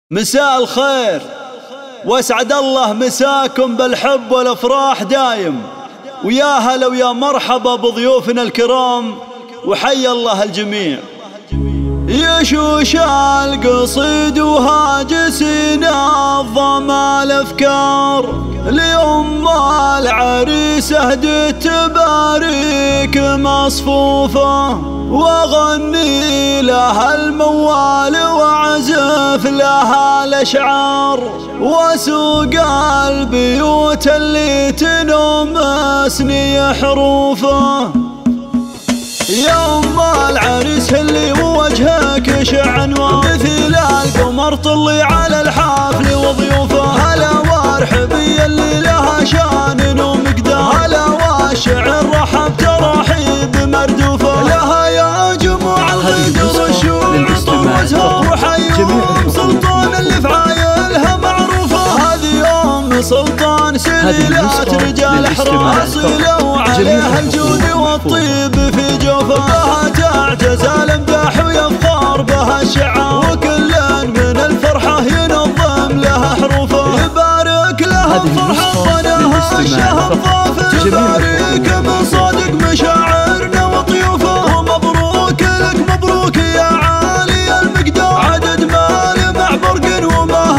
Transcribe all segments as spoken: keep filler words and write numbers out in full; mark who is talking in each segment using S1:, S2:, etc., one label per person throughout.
S1: مساء الخير واسعد الله مساكم بالحب والافراح دايم، ويا هلا ويا مرحبا بضيوفنا الكرام، وحيا الله الجميع. يشوش القصيد وهاجسنا الظما الافكار، لأم العريس اهدت تباريك مصفوفة، واغني لها الموال واعزف لها الاشعار، واسوق البيوت اللي تنمسني حروفه. يا ام العريس اللي وجهك شعنوان، مثل القمر طلي على الحفل وضيوفه. هلا وارحبي اللي لها شان ومقدار، هلا والشعر رحب ترحيب مردوفه. لها يا جموع الغدر الشوم طوتها، وحيوم سلطان اللي في عايلها معروفه. هذه ام سلطان سليلات رجال احرار، اصيله وعليها الجود والطيب في جوفه. بها تعتز الامداح ويفخر بها الشعار، وكل من الفرحه ينظم لها حروفه. يبارك لها الفرحه ظناها الشهر ضافر، تبارك من صادق مشاعرنا وطيوفه. ومبروك لك مبروك يا عالي المقدار، عدد مال مع برق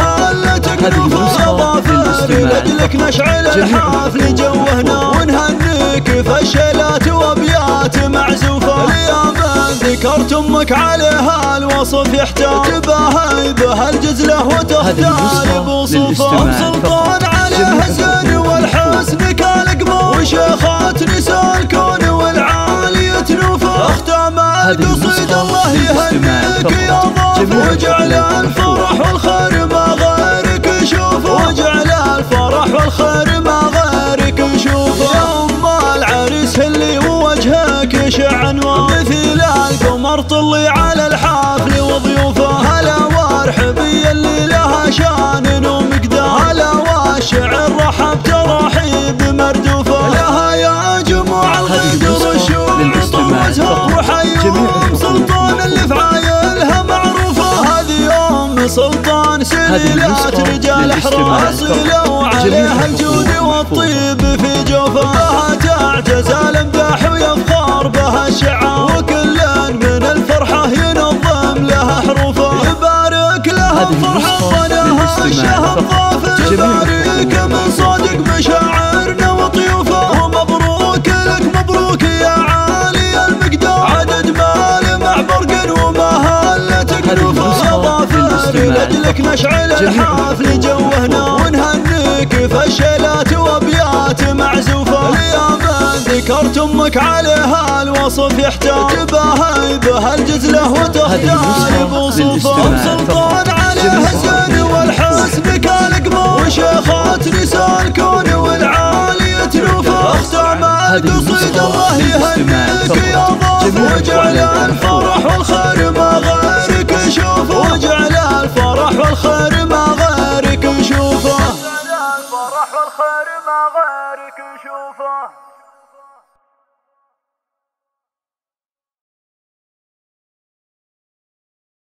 S1: ومهلتك نوفه. اظافر لاجلك نشعل الحفل جوهنا، ونهنيك فشلات وابيات معزوفه. يا من ذكرت امك عليها الوصف يحتاج، تباهي بها الجزله وتختار بوصوفه. ام سلطان عليها الزين والحسن كالقمر، وشيخات نساء الكون والعالية نوفه. اختام القصيد الله يهنيك يا ضيف، وجعل الفرح والخير ما غيرك يشوفه، وجعل الفرح والخير ما غيرك يشوفه. يا ام العريس اللي وجهك شعنوان، مثل القمر طلي على الحفل وضيوفه. هلا وارحبي اللي لها شان ومقدار، هلا والشعر رحب ترحيب مردوفه. لها يا جموع الغدر الشوم طوتها، وحيوم سلطان اللي في عايلها معروفه. هذه ام سلطان سليلات رجال احرار، اصيله وعليها الجود والطيب في جوفه. بها تعتز الامداح ويفخر بها الشعار، وكل من الفرحه ينظم لها حروفه. يبارك لها الفرحه ظناها الشهر ضافر، تبارك من صادق مشاعرنا وطيوفه. ومبروك لك مبروك يا عالي المقدار، عدد مال مع برق ومهلتك نوفه. اظافر لاجلك نشعل الحفل جوهنا، ونهنيك فشلات وابيات معزوفه. يا من ذكرت امك عليها الوصف يحتاج، تباهي بها الجزله وتختار بوصوفه. ام سلطان عليها الزين والحسن كالقمر، وشيخات نساء الكون والعالية نوفه. اختام القصيد الله يهنيك يا ضيف، وجعل الفرح والخير ما غيرك يشوفه، وجعل الفرح والخير